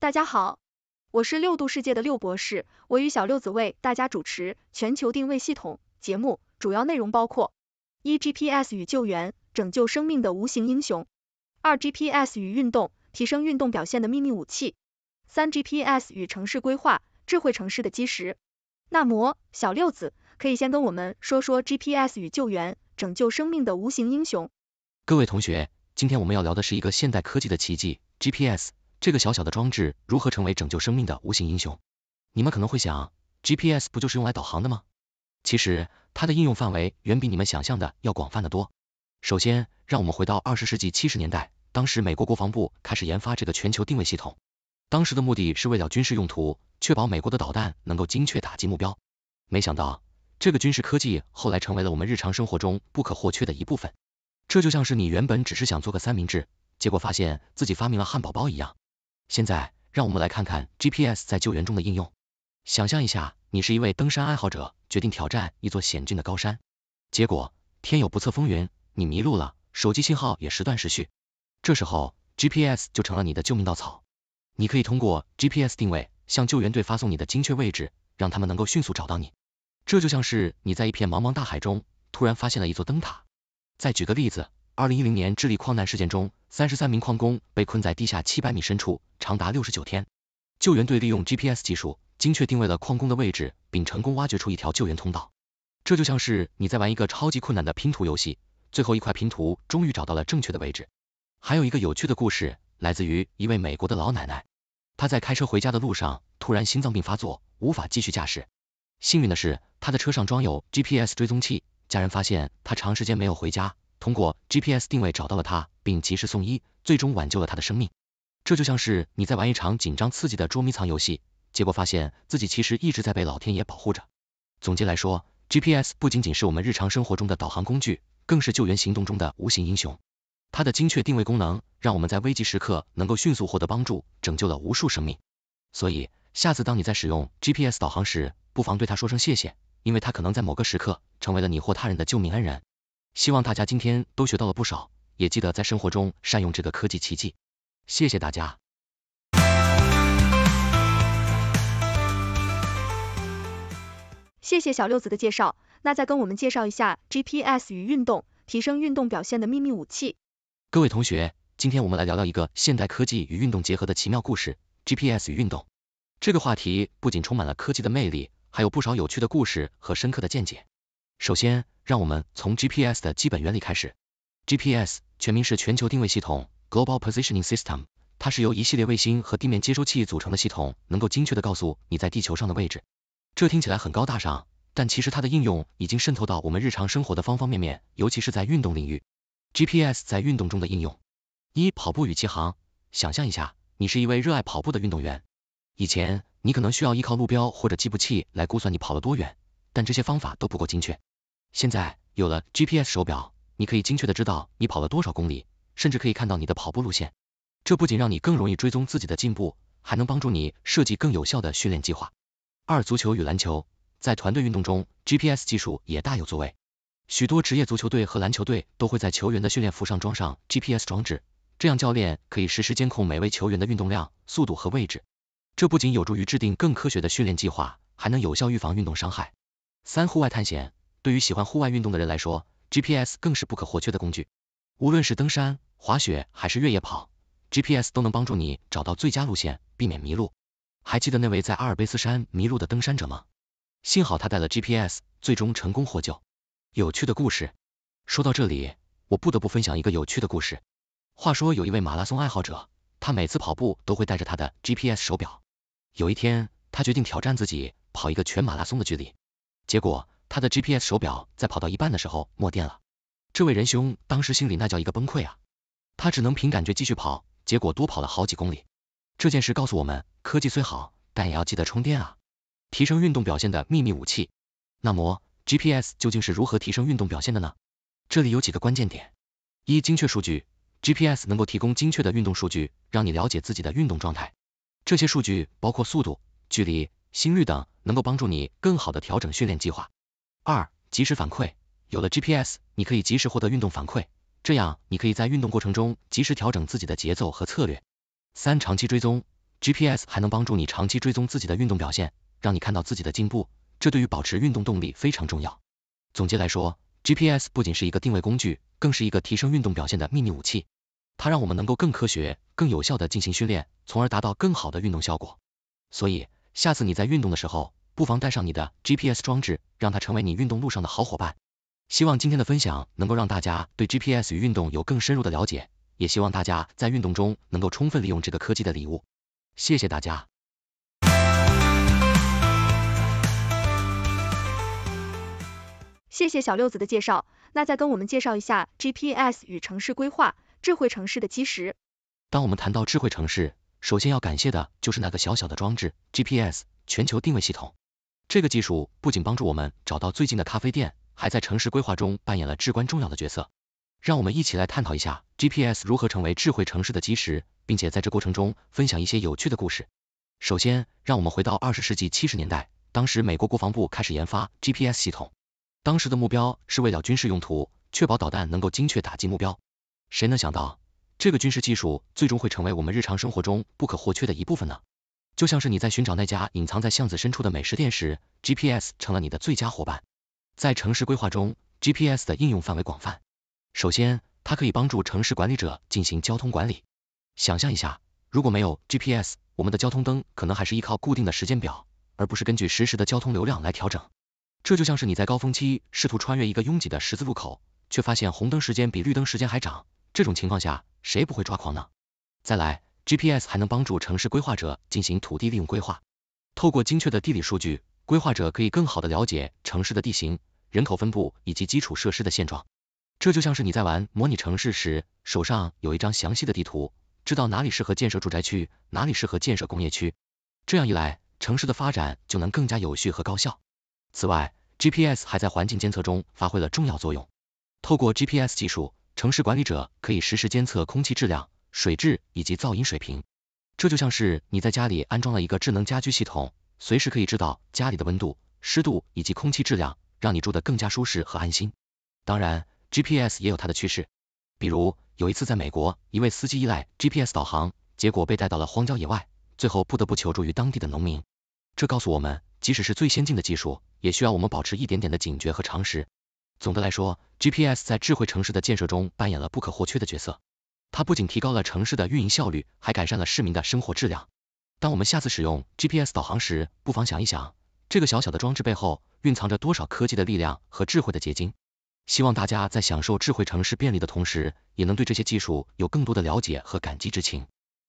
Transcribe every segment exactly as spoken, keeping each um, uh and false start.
大家好，我是六度世界的六博士，我与小六子为大家主持全球定位系统节目，主要内容包括：一 G P S 与救援，拯救生命的无形英雄；二 G P S 与运动，提升运动表现的秘密武器；三 G P S 与城市规划，智慧城市的基石。那么，小六子可以先跟我们说说 G P S 与救援，拯救生命的无形英雄。 各位同学，今天我们要聊的是一个现代科技的奇迹 G P S。这个小小的装置如何成为拯救生命的无形英雄？你们可能会想 ，G P S 不就是用来导航的吗？其实，它的应用范围远比你们想象的要广泛得多。首先，让我们回到二十世纪七十年代，当时美国国防部开始研发这个全球定位系统。当时的目的是为了军事用途，确保美国的导弹能够精确打击目标。没想到，这个军事科技后来成为了我们日常生活中不可或缺的一部分。这就像是你原本只是想做个三明治，结果发现自己发明了汉堡包一样。现在，让我们来看看 G P S 在救援中的应用。想象一下，你是一位登山爱好者，决定挑战一座险峻的高山。结果，天有不测风云，你迷路了，手机信号也时断时续。这时候 ，G P S 就成了你的救命稻草。你可以通过 G P S 定位，向救援队发送你的精确位置，让他们能够迅速找到你。这就像是你在一片茫茫大海中，突然发现了一座灯塔。再举个例子，二零一零年智利矿难事件中，三十三名矿工被困在地下七百米深处，长达六十九天。救援队利用 G P S 技术，精确定位了矿工的位置，并成功挖掘出一条救援通道。这就像是你在玩一个超级困难的拼图游戏，最后一块拼图终于找到了正确的位置。还有一个有趣的故事，来自于一位美国的老奶奶，她在开车回家的路上，突然心脏病发作，无法继续驾驶。幸运的是，她的车上装有 G P S 追踪器，家人发现她长时间没有回家，通过 G P S 定位找到了他，并及时送医，最终挽救了他的生命。这就像是你在玩一场紧张刺激的捉迷藏游戏，结果发现自己其实一直在被老天爷保护着。总结来说 ，G P S 不仅仅是我们日常生活中的导航工具，更是救援行动中的无形英雄。它的精确定位功能，让我们在危急时刻能够迅速获得帮助，拯救了无数生命。所以，下次当你在使用 G P S 导航时，不妨对它说声谢谢，因为它可能在某个时刻成为了你或他人的救命恩人。希望大家今天都学到了不少，也记得在生活中善用这个科技奇迹。谢谢大家。 谢谢小六子的介绍，那再跟我们介绍一下 G P S 与运动，提升运动表现的秘密武器。 各位同学，今天我们来聊聊一个现代科技与运动结合的奇妙故事 G P S 与运动。这个话题不仅充满了科技的魅力，还有不少有趣的故事和深刻的见解。首先，让我们从 G P S 的基本原理开始。G P S 全名是全球定位系统 Global Positioning System， 它是由一系列卫星和地面接收器组成的系统，能够精确地告诉你在地球上的位置。这听起来很高大上，但其实它的应用已经渗透到我们日常生活的方方面面，尤其是在运动领域。G P S 在运动中的应用：一、跑步与骑行。想象一下，你是一位热爱跑步的运动员。以前，你可能需要依靠路标或者计步器来估算你跑了多远，但这些方法都不够精确。现在有了 G P S 手表，你可以精确的知道你跑了多少公里，甚至可以看到你的跑步路线。这不仅让你更容易追踪自己的进步，还能帮助你设计更有效的训练计划。二、足球与篮球。在团队运动中 ，G P S 技术也大有作为。许多职业足球队和篮球队都会在球员的训练服上装上 G P S 装置，这样教练可以实时监控每位球员的运动量、速度和位置。这不仅有助于制定更科学的训练计划，还能有效预防运动伤害。三、户外探险。对于喜欢户外运动的人来说 ，G P S 更是不可或缺的工具。无论是登山、滑雪还是越野跑 ，G P S 都能帮助你找到最佳路线，避免迷路。还记得那位在阿尔卑斯山迷路的登山者吗？幸好他带了 G P S， 最终成功获救。有趣的故事。说到这里，我不得不分享一个有趣的故事。话说有一位马拉松爱好者，他每次跑步都会带着他的 G P S 手表。有一天，他决定挑战自己，跑一个全马拉松的距离。结果，他的 G P S 手表在跑到一半的时候没电了。这位仁兄当时心里那叫一个崩溃啊！他只能凭感觉继续跑，结果多跑了好几公里。这件事告诉我们，科技虽好，但也要记得充电啊！提升运动表现的秘密武器。那么 G P S 究竟是如何提升运动表现的呢？这里有几个关键点。一、精确数据。G P S 能够提供精确的运动数据，让你了解自己的运动状态。这些数据包括速度、距离、心率等，能够帮助你更好的调整训练计划。二、及时反馈。有了 G P S， 你可以及时获得运动反馈，这样你可以在运动过程中及时调整自己的节奏和策略。三、长期追踪。 G P S 还能帮助你长期追踪自己的运动表现，让你看到自己的进步，这对于保持运动动力非常重要。总结来说， G P S 不仅是一个定位工具，更是一个提升运动表现的秘密武器。它让我们能够更科学、更有效地进行训练，从而达到更好的运动效果。所以，下次你在运动的时候，不妨带上你的 G P S 装置，让它成为你运动路上的好伙伴。希望今天的分享能够让大家对 G P S 与运动有更深入的了解，也希望大家在运动中能够充分利用这个科技的礼物。谢谢大家。 谢谢小六子的介绍，那再跟我们介绍一下 G P S 与城市规划、智慧城市的基石。 当我们谈到智慧城市，首先要感谢的就是那个小小的装置 G P S 全球定位系统。这个技术不仅帮助我们找到最近的咖啡店，还在城市规划中扮演了至关重要的角色。让我们一起来探讨一下 G P S 如何成为智慧城市的基石，并且在这过程中分享一些有趣的故事。首先，让我们回到二十世纪七十年代，当时美国国防部开始研发 G P S 系统。当时的目标是为了军事用途，确保导弹能够精确打击目标。谁能想到，这个军事技术最终会成为我们日常生活中不可或缺的一部分呢？就像是你在寻找那家隐藏在巷子深处的美食店时， G P S 成了你的最佳伙伴。在城市规划中， G P S 的应用范围广泛。首先，它可以帮助城市管理者进行交通管理。想象一下，如果没有 G P S， 我们的交通灯可能还是依靠固定的时间表，而不是根据实时的交通流量来调整。这就像是你在高峰期试图穿越一个拥挤的十字路口，却发现红灯时间比绿灯时间还长，这种情况下，谁不会抓狂呢？再来， G P S 还能帮助城市规划者进行土地利用规划。透过精确的地理数据，规划者可以更好地了解城市的地形、人口分布以及基础设施的现状。这就像是你在玩模拟城市时，手上有一张详细的地图，知道哪里适合建设住宅区，哪里适合建设工业区。这样一来，城市的发展就能更加有序和高效。此外， G P S 还在环境监测中发挥了重要作用。透过 G P S 技术，城市管理者可以实时监测空气质量、水质以及噪音水平。这就像是你在家里安装了一个智能家居系统，随时可以知道家里的温度、湿度以及空气质量，让你住得更加舒适和安心。当然， G P S 也有它的趋势。比如，有一次在美国，一位司机依赖 G P S 导航，结果被带到了荒郊野外，最后不得不求助于当地的农民。这告诉我们，即使是最先进的技术，也需要我们保持一点点的警觉和常识。总的来说， G P S 在智慧城市的建设中扮演了不可或缺的角色。它不仅提高了城市的运营效率，还改善了市民的生活质量。当我们下次使用 G P S 导航时，不妨想一想，这个小小的装置背后蕴藏着多少科技的力量和智慧的结晶。希望大家在享受智慧城市便利的同时，也能对这些技术有更多的了解和感激之情。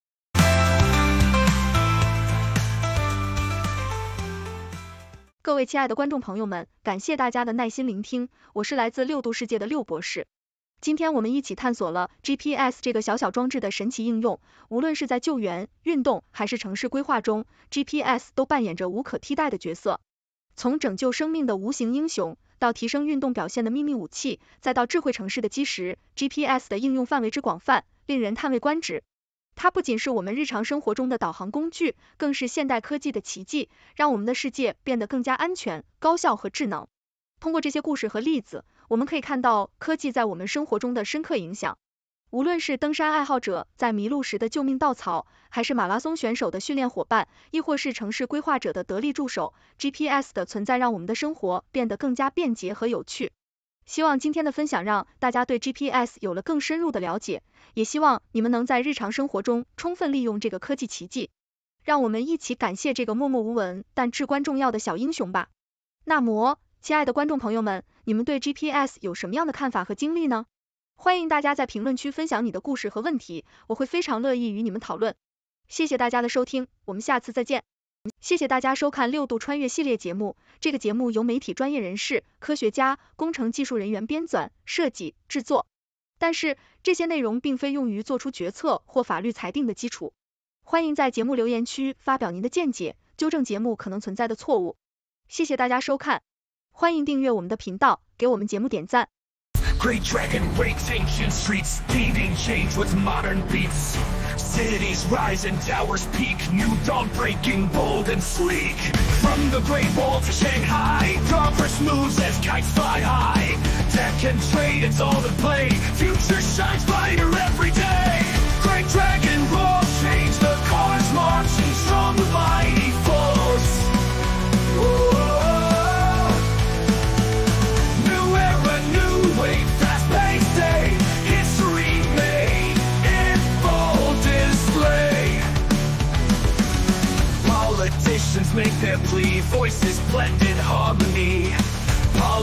各位亲爱的观众朋友们，感谢大家的耐心聆听，我是来自六度世界的六博士。今天我们一起探索了 G P S 这个小小装置的神奇应用，无论是在救援、运动还是城市规划中， G P S 都扮演着无可替代的角色。从拯救生命的无形英雄，到提升运动表现的秘密武器，再到智慧城市的基石， G P S 的应用范围之广泛，令人叹为观止。它不仅是我们日常生活中的导航工具，更是现代科技的奇迹，让我们的世界变得更加安全、高效和智能。通过这些故事和例子，我们可以看到科技在我们生活中的深刻影响。无论是登山爱好者在迷路时的救命稻草，还是马拉松选手的训练伙伴，亦或是城市规划者的得力助手， G P S 的存在让我们的生活变得更加便捷和有趣。希望今天的分享让大家对 G P S 有了更深入的了解，也希望你们能在日常生活中充分利用这个科技奇迹。让我们一起感谢这个默默无闻但至关重要的小英雄吧。那么，亲爱的观众朋友们，你们对 G P S 有什么样的看法和经历呢？欢迎大家在评论区分享你的故事和问题，我会非常乐意与你们讨论。谢谢大家的收听，我们下次再见。谢谢大家收看六度穿越系列节目，这个节目由媒体专业人士、科学家、工程技术人员编纂、设计、制作。但是，这些内容并非用于做出决策或法律裁定的基础。欢迎在节目留言区发表您的见解，纠正节目可能存在的错误。谢谢大家收看，欢迎订阅我们的频道，给我们节目点赞。 Great dragon breaks ancient streets, leading change with modern beats. Cities rise and towers peak, new dawn breaking bold and sleek. From the Great Wall to Shanghai, progress moves as kites fly high. Tech and trade, it's all in play, future shines brighter every day. Great dragon roars, change the cars march.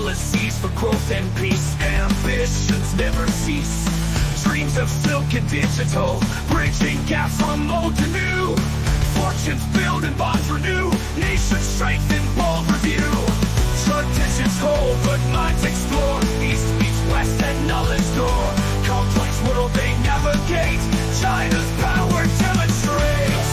Policies for growth and peace, ambitions never cease. Dreams of silk and digital, bridging gaps from old to new. Fortunes build and bonds renew, nations strengthen, bold review. Traditions hold, but minds explore. East meets west and knowledge door. Complex world they navigate, China's power demonstrates.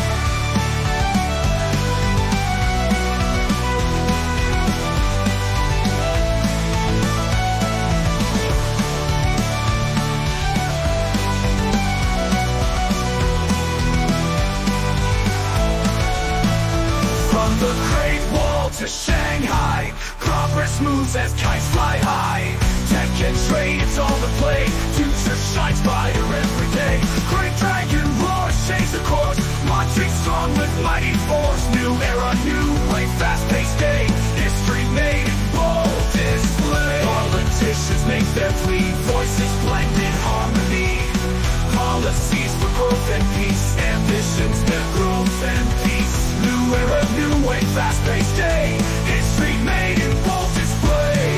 From the Great Wall to Shanghai, progress moves as kites fly high. Tech and trade, it's all the play. Future shines brighter every day. Great dragon roars, shakes the course. Marching strong with mighty force. New era, new way, fast-paced day. History made in bold display. Politicians make their plea. Voices blend in harmony. Policies for growth and peace. Ambitions, their growth and peace. New era, new way, fast-paced day. History made in bold display.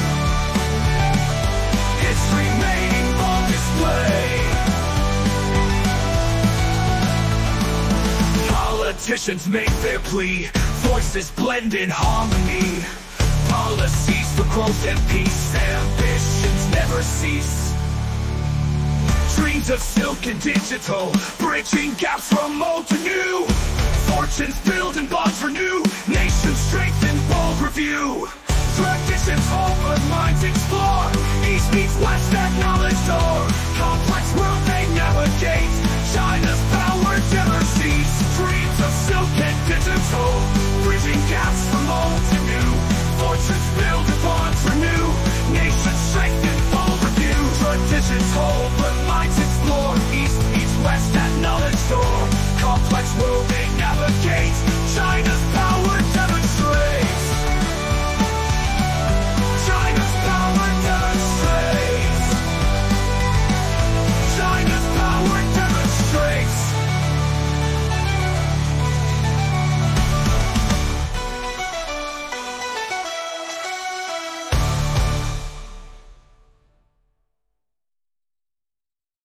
History made in bold display. Politicians make their plea. Voices blend in harmony. Policies for growth and peace. Ambitions never cease. Dreams of silk and digital, bridging gaps from old to new. Fortunes build and bonds renew, nations strengthen, bold review. Traditions hold, but minds explore. East meets west at knowledge door. Complex world they navigate, China's power never cease. Dreams of silk and digital, bridging gaps from old to new. Fortunes build